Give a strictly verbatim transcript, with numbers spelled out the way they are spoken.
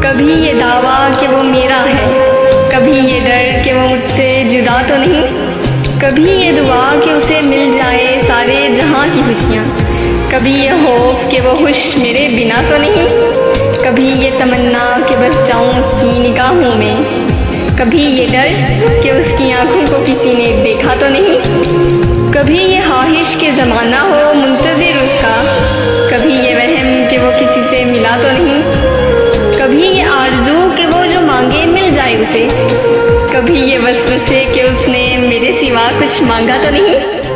कभी ये दावा कि वो मेरा है, कभी ये डर कि वो मुझसे जुदा तो नहीं, कभी ये दुआ कि उसे मिल जाए सारे जहां की खुशियाँ, कभी ये खौफ कि वो खुश मेरे बिना तो नहीं, कभी ये तमन्ना कि बस जाऊं उसकी निगाहों में, कभी ये डर कि उसकी आंखों को किसी ने देखा तो नहीं, कभी ये ख्वाहिश कि ज़माना हो मुंतज़िर उसका, कभी ये वहम कि वो किसी से मिला तो नहीं, कभी ये आरज़ू कि वो जो मांगे मिल जाए उसे, कभी ये वसवसे कि उसने मेरे सिवा कुछ मांगा तो नहीं।